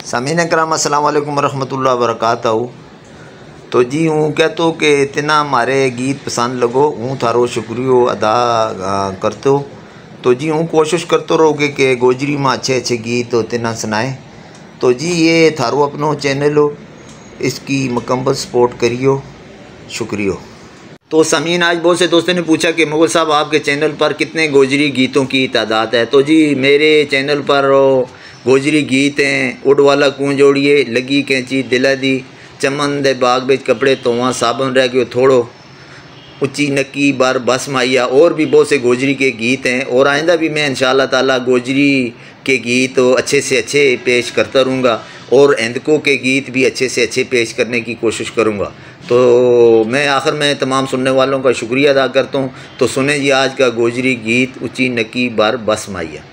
सामीन कराम अस्सलाम वालेकुम रहमतुल्लाहि व बरकातहू। तो जी हूँ कहतो कि इतना हमारे गीत पसंद लगो हूँ थारो शुक्रियो अदा करतो। तो जी हूँ कोशिश करते रहोगे कि गोजरी में अच्छे अच्छे गीत हो तिना सुनाए। तो जी ये थारो अपनो चैनल हो, इसकी मुकम्मल सपोर्ट करियो, शुक्रिया। तो सामीन आज बहुत से दोस्तों ने पूछा कि मुगल साहब आपके चैनल पर कितने गोजरी गीतों की तादाद है। तो जी मेरे चैनल पर गोजरी गीत हैं उड़ वाला कूं जोड़िए, लगी कैंची दिला दी, चमन दे बाग बिच कपड़े धोवा, साबन रह गयो थोड़ो, उची नकी बार बस माहिया, और भी बहुत से गोजरी के गीत हैं। और आइंदा भी मैं इंशाअल्लाह ताला गोजरी के गीत अच्छे से अच्छे पेश करता रहूँगा और हिंदकों के गीत भी अच्छे से अच्छे पेश करने की कोशिश करूँगा। तो मैं आखिर में तमाम सुनने वालों का शुक्रिया अदा करता हूँ। तो सुने जी आज का गोजरी गीत उची नकी बार बस माहिया।